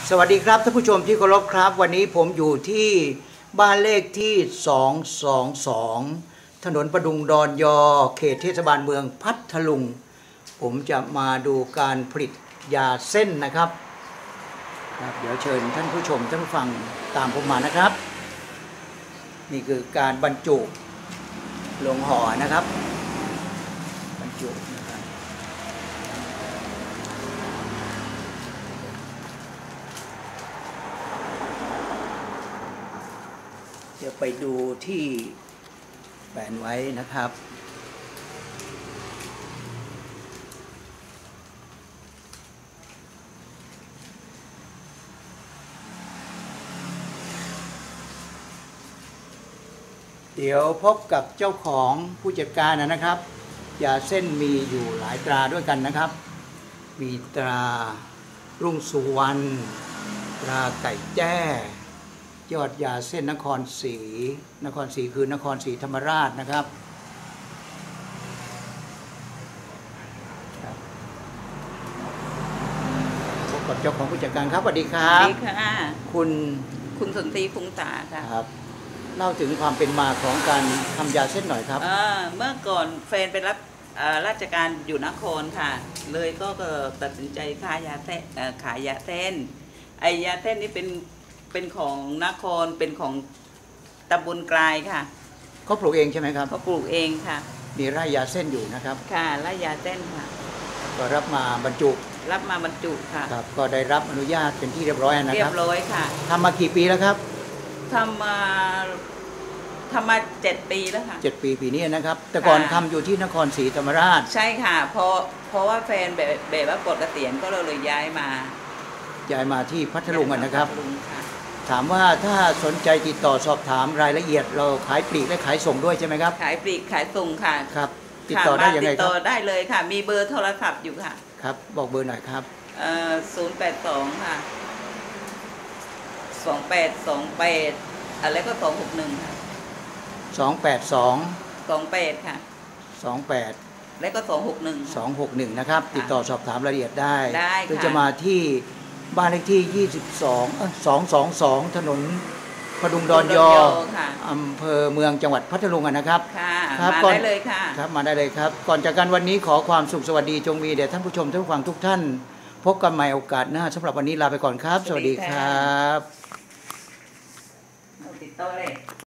สวัสดีครับท่านผู้ชมที่เคารพครับวันนี้ผมอยู่ที่บ้านเลขที่222ถนนประดุงดอนยอเขตเทศบาลเมืองพัทลุงผมจะมาดูการผลิตยาเส้นนะครับเดี๋ยวเชิญท่านผู้ชมท่านผู้ฟังตามผมมานะครับนี่คือการบรรจุลงห่อนะครับบรรจุนะครับเดี๋ยวไปดูที่แปะไว้นะครับเดี๋ยวพบกับเจ้าของผู้จัดการนะครับยาเส้นมีอยู่หลายตราด้วยกันนะครับมีตรารุ่งสุวรรณตราไก่แจ้ยอดยาเส้นนครศรีคือนครศรีธรรมราชนะครับพบกับเจ้าของผู้จัดการครับสวัสดีครับสวัสดีค่ะคุณสนตรีคงตาค่ะครับเล่าถึงความเป็นมาของการทำยาเส้นหน่อยครับเมื่อก่อนแฟนไปรับราชการอยู่นครค่ะเลยก็ตัดสินใจขายยาเส้นไอยาเส้นนี่เป็นของนครเป็นของตำบลกลายค่ะเขาปลูกเองใช่ไหมครับเขาปลูกเองค่ะมีไร่ยาเส้นอยู่นะครับค่ะไร่ยาเส้นค่ะก็รับมาบรรจุค่ะครับก็ได้รับอนุญาตเป็นที่เรียบร้อยนะครับเรียบร้อยค่ะทำมากี่ปีแล้วครับทำมา7 ปีแล้วค่ะ 7 ปีปีนี้นะครับแต่ก่อนทำอยู่ที่นครศรีธรรมราชใช่ค่ะเพราะว่าแฟนแบบว่าปลดเกษียณก็เลยย้ายมาที่พัทลุงนะครับถามว่าถ้าสนใจติดต่อสอบถามรายละเอียดเราขายปลีกและขายส่งด้วยใช่ไหมครับขายปลีกขายส่งค่ะครับติดต่อได้ยังไงครับติดต่อได้เลยค่ะมีเบอร์โทรศัพท์อยู่ค่ะครับบอกเบอร์หน่อยครับ 082ค่ะ2828แล้วก็261ค่ะ 282 28ค่ะ 28 แล้วก็261 นะครับติดต่อสอบถามรายละเอียดได้หรือจะมาที่บ้านเลขที่222ถนนประดุงดอนยออำเภอเมืองจังหวัดพัทลุงนะครับครับมาได้เลยค่ะครับมาได้เลยครับก่อนจากกันวันนี้ขอความสุขสวัสดีจงมีแด่ท่านผู้ชมท่านผู้ฟังทุกท่านพบกันใหม่โอกาสหน้าสำหรับวันนี้ลาไปก่อนครับสวัสดีครับติดต่อเลย